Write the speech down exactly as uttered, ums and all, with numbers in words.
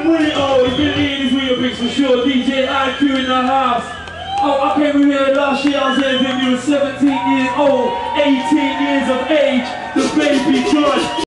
with it all. He's been eating his wheel bricks for sure. D J I Q in the house. Oh, I came over here last year. I was here when you were seventeen years old, eighteen years of age. The baby joy.